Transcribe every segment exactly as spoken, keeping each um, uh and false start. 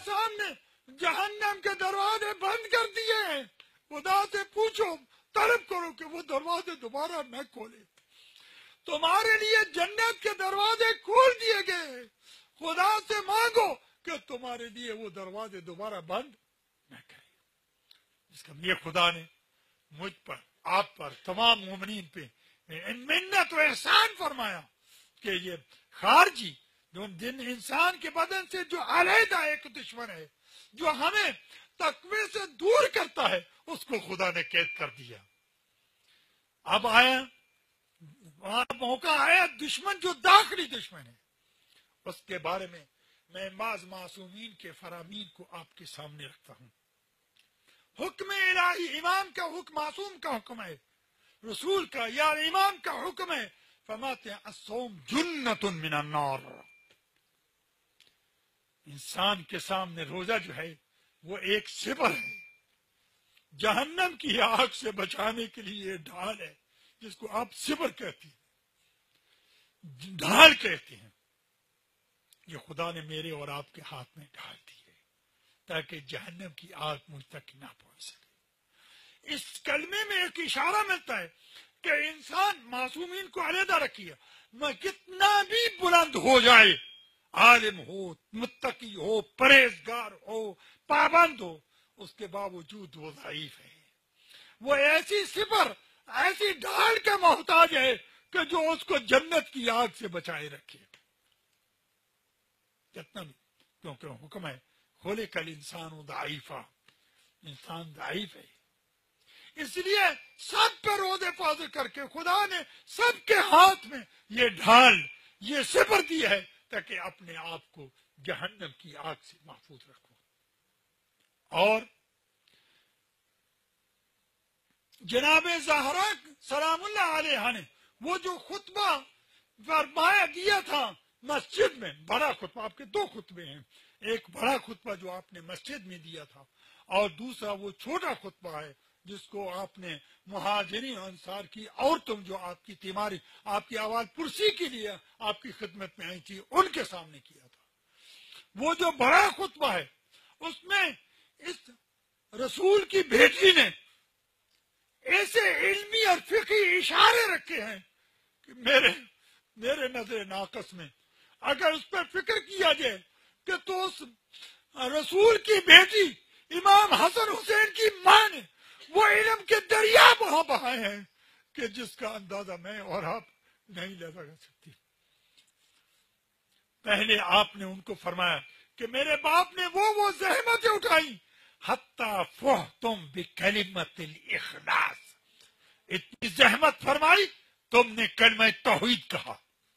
سامنے جہنم کے دروازے بند کر دیے ہیں، خدا سے پوچھو، طلب کرو کہ وہ دروازے دوبارہ نہ کھولے۔ تمہارے لیے جنت کے دروازے کھول دیے گئے، خدا سے مانگو کہ تمہارے لیے وہ دروازے دوبارہ بند نہ کرے۔ اس کا یہ خدا نے مجھ پر، آپ پر، تمام مومنین پہ منت و احسان فرمایا کہ یہ خارجی جو جن انسان کے بدن سے جو علیحدہ ایک دشمن ہے، جو ہمیں تقوی سے دور کرتا ہے، اس کو خدا نے قید کر دیا۔ اب آیا موقع آیا دشمن جو داخلی دشمن ہے، اس کے بارے میں میں بعض معصومین کے فرامین کو آپ کے سامنے رکھتا ہوں۔ حکم الہی، امام کا حکم، معصوم کا حکم ہے، رسول کا یا امام کا حکم ہے، فرماتے ہیں الصوم جنت من النار۔ انسان کے سامنے روزہ جو ہے وہ ایک سپر ہے، جہنم کی آگ سے بچانے کے لیے ڈھال ہے، جس کو آپ سپر کہتے ہیں، ڈھال کہتے ہیں۔ یہ خدا نے میرے اور آپ کے ہاتھ میں ڈھال دی ہے تاکہ جہنم کی آگ مجھ تک نہ پہنچ سکے۔ اس کلمے میں ایک اشارہ ملتا ہے کہ انسان معصومین کو علیحدہ رکھیے، میں کتنا بھی بلند ہو جائے، عالم ہو، متقی ہو، پرہیزگار ہو، پابند ہو، اس کے باوجود وہ ضعیف ہے، وہ ایسی سپر، ایسی ڈھال کا محتاج ہے کہ جو اس کو جنت کی آگ سے بچائے رکھے۔ کتنا بھی، کیونکہ حکم ہے خلق الانسان ضعیفا، انسان ضعیف ہے، اس لیے سب پہ روزے فاضل کر کے خدا نے سب کے ہاتھ میں یہ ڈھال، یہ سپر دی ہے تاکہ اپنے آپ کو جہنم کی آگ سے محفوظ رکھو۔ اور جناب زہرا سلام اللہ علیہ نے وہ جو خطبہ فرمایا دیا تھا مسجد میں، بڑا خطبہ، آپ کے دو خطبے ہیں، ایک بڑا خطبہ جو آپ نے مسجد میں دیا تھا اور دوسرا وہ چھوٹا خطبہ ہے جس کو آپ نے مہاجرین انصار کی عورتوں جو آپ کی تیماری، آپ کی آواز پرسی کے لیے آپ کی خدمت میں آئی تھی، ان کے سامنے کیا تھا۔ وہ جو بڑا خطبہ ہے اس میں اس رسول کی بیٹی نے ایسے علمی اور فقہی اشارے رکھے ہیں کہ میرے میرے نظر ناقص میں اگر اس پر فکر کیا جائے کہ تو اس رسول کی بیٹی امام حسن حسین کی ماں نے وہ علم کے دریا بہا بہائے ہیں کہ جس کا اندازہ میں اور آپ نہیں لگا سکتی۔ پہلے آپ نے ان کو فرمایا کہ میرے باپ نے وہ وہ زحمتیں اٹھائی حتی فحتم بکلمت الاخلاص، اتنی زحمت فرمائی تم نے کلمہ توحید کہا۔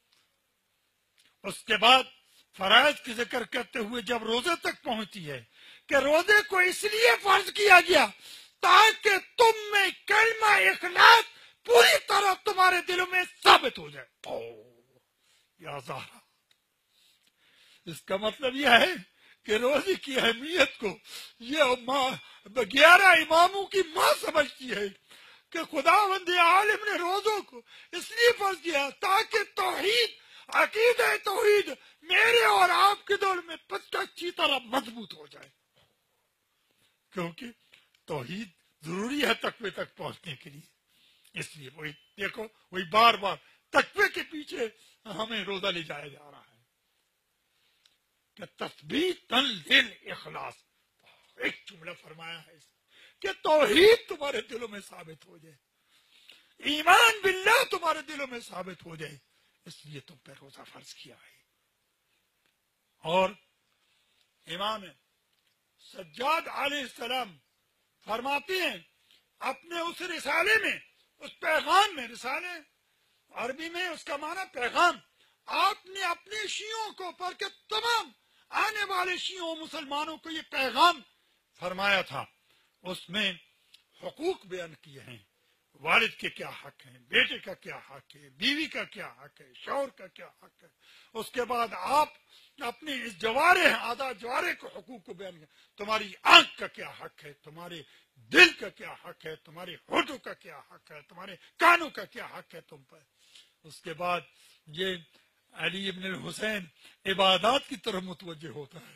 اس کے بعد فرائض کی ذکر کرتے ہوئے جب روزے تک پہنچتی ہے کہ روزے کو اس لیے فرض کیا گیا تاکہ تم میں کلمہ اخلاص پوری طرح تمہارے دلوں میں ثابت ہو جائے۔ او یا زہرا، اس کا مطلب یہ ہے کہ روزے کی اہمیت کو یہ ماں گیارہ اماموں کی ماں سمجھتی ہے کہ خداوند عالم نے روزوں کو اس لیے فرض کیا تاکہ توحید، عقیدہ توحید میرے اور آپ کے دور میں پتہ اچھی طرح مضبوط ہو جائے، کیونکہ توحید ضروری ہے تقوی تک پہنچنے کے لیے۔ اس لیے وہی دیکھو، وہی بار بار تقوی کے پیچھے ہمیں روزہ لے جایا جا رہا ہے کہ تثبیتاً للاخلاص، ایک جملہ فرمایا ہے کہ توحید تمہارے دلوں میں ثابت ہو جائے، ایمان باللہ تمہارے دلوں میں ثابت ہو جائے، اس لیے تم پہ روزہ فرض کیا ہے۔ اور امام سجاد علیہ السلام فرماتے ہیں اپنے اس رسالے میں، اس پیغام میں، رسالے عربی میں اس کا معنی پیغام، آپ نے اپنے شیعوں کو پر کے تمام آنے والے شیعوں مسلمانوں کو یہ پیغام فرمایا تھا۔ اس میں حقوق بیان کیے ہیں، والد کے کیا حق ہیں، بیٹے کا کیا حق ہے، بیوی کا کیا حق ہے، شوہر کا کیا حق ہے۔ اس کے بعد آپ اپنے اس جوارے آدھا جوارے کو حقوق کو بیان کیا، تمہاری آنکھ کا کیا حق ہے، تمہارے دل کا کیا حق ہے، تمہارے ہونٹوں کا کیا حق ہے، تمہارے کانوں کا کیا حق ہے تم پر۔ اس کے بعد یہ علی ابن الحسین عبادات کی طرف متوجہ ہوتا ہے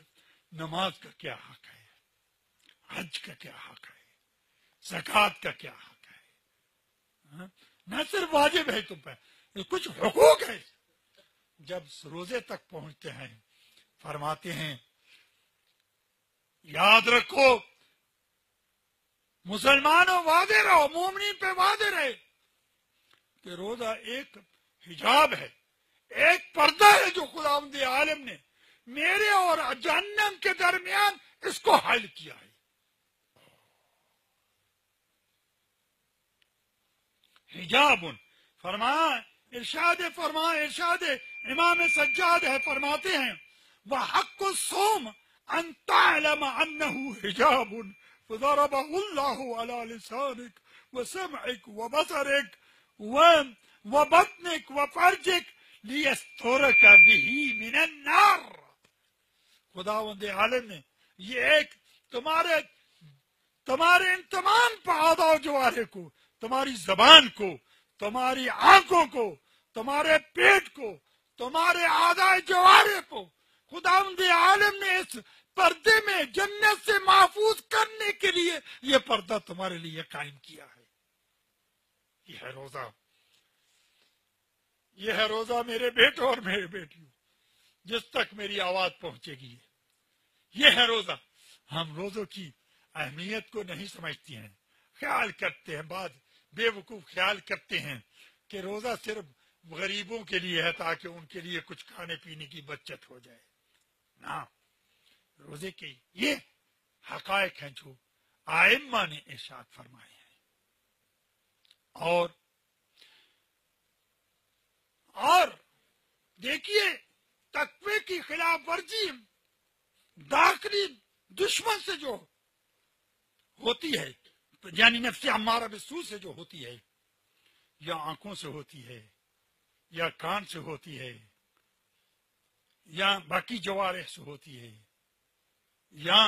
نماز کا کیا حق ہے، حج کا کیا حق ہے، زکوٰۃ کا کیا حق ہے؟ نہ صرف واجب ہے تم پہ، کچھ حقوق ہے۔ جب روزے تک پہنچتے ہیں فرماتے ہیں یاد رکھو مسلمانوں واضح رہو، مومنین پہ واضح رہے کہ روزہ ایک حجاب ہے، ایک پردہ ہے جو خداوند عالم نے میرے اور جہنم کے درمیان اس کو حل کیا ہے۔ حجاب فرمایا، ارشاد فرمایا، ارشاد امام سجاد ہے، فرماتے ہیں وحق الصوم ان تعلم انه حجاب فضربه الله على لسانك وسمعك وبصرك وبطنك وفرجك ليسترك به من النار۔ خداوند عالم نے یہ ایک تمہارے تمہارے ان تمام اعضاء و جوارح کو، تمہاری زبان کو، تمہاری آنکھوں کو، تمہارے پیٹ کو، تمہارے اعضاء جوارح کو خداوند عالم نے اس پردے میں جنت سے محفوظ کرنے کے لیے یہ پردہ تمہارے لیے قائم کیا ہے۔ یہ ہے روزہ، یہ ہے روزہ میرے بیٹوں اور میرے بیٹیوں، جس تک میری آواز پہنچے گی یہ ہے روزہ۔ ہم روزوں کی اہمیت کو نہیں سمجھتے ہیں، خیال کرتے ہیں، بعض بے وقوف خیال کرتے ہیں کہ روزہ صرف غریبوں کے لیے ہے تاکہ ان کے لیے کچھ کھانے پینے کی بچت ہو جائے۔ نہ، روزے کے یہ حقائق ہیں جو ائمہ نے ارشاد فرمائے ہیں۔ اور اور دیکھیے تقوی کی خلاف ورزی داخلی دشمن سے جو ہوتی ہے، یعنی نفس امارہ بالسوء سے جو ہوتی ہے، یا آنکھوں سے ہوتی ہے، یا کان سے ہوتی ہے، یا باقی جوارح سے ہوتی ہے، یا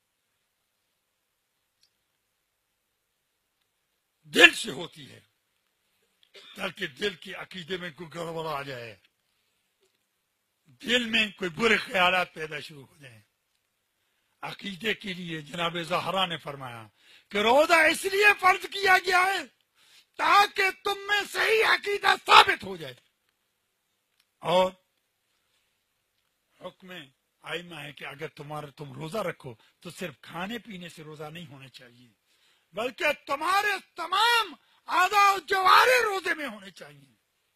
دل سے ہوتی ہے، تاکہ دل کی عقیدے میں کوئی گڑبڑ آ جائے، دل میں کوئی برے خیالات پیدا شروع ہو جائیں۔ عقیدے کے لیے جناب زہرا نے فرمایا کہ روزہ اس لیے فرض کیا گیا ہے تاکہ تم میں صحیح عقیدہ ثابت ہو جائے۔ اور حکم ائمہ ہے کہ اگر تمہارا تم روزہ رکھو تو صرف کھانے پینے سے روزہ نہیں ہونا چاہیے، بلکہ تمہارے تمام اعضاء و جوارح روزے میں ہونے چاہیے۔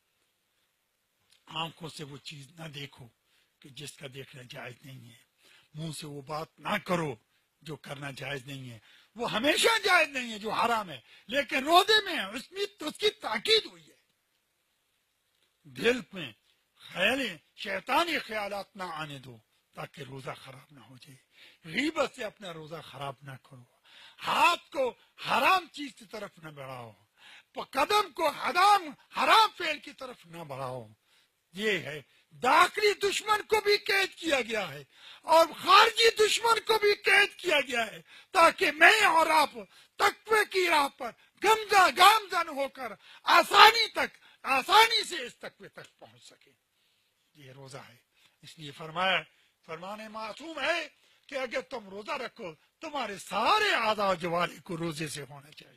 آنکھوں سے وہ چیز نہ دیکھو کہ جس کا دیکھنا جائز نہیں ہے، منہ سے وہ بات نہ کرو جو کرنا جائز نہیں ہے، وہ ہمیشہ جائز نہیں ہے جو حرام ہے، لیکن روزے میں اس میں اس کی تاکید ہوئی ہے۔ دل میں خیالیں شیطانی خیالات نہ آنے دو تاکہ روزہ خراب نہ ہو جائے، غیبت سے اپنا روزہ خراب نہ کرو، ہاتھ کو حرام چیز کی طرف نہ بڑھاؤ، قدم کو حرام حرام فعل کی طرف نہ بڑھاؤ۔ یہ ہے داخلی دشمن کو بھی قید کیا گیا ہے اور خارجی دشمن کو بھی قید کیا گیا ہے تاکہ میں اور آپ تقوی کی راہ پر گمزہ گامزن ہو کر آسانی تک آسانی سے اس تقوی تک پہنچ سکے۔ یہ روزہ ہے، اس لیے فرمایا فرمانے معصوم ہے کہ اگر تم روزہ رکھو تمہارے سارے اعضاء و جوارح کو روزے سے ہونا چاہیے۔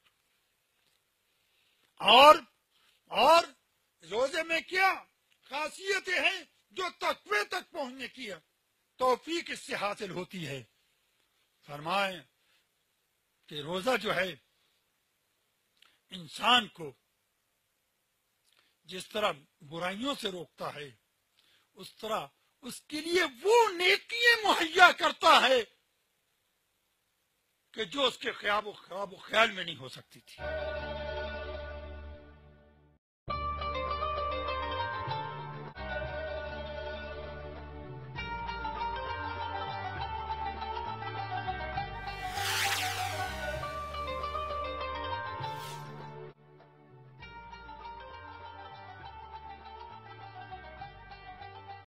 اور اور روزے میں کیا خاصیتیں ہیں جو تقوی تک پہنچنے کی توفیق اس سے حاصل ہوتی ہے؟ فرمائیں کہ روزہ جو ہے انسان کو جس طرح برائیوں سے روکتا ہے اس طرح اس کے لیے وہ نیکیاں مہیا کرتا ہے کہ جو اس کے خواب و خواب و خیال میں نہیں ہو سکتی تھی۔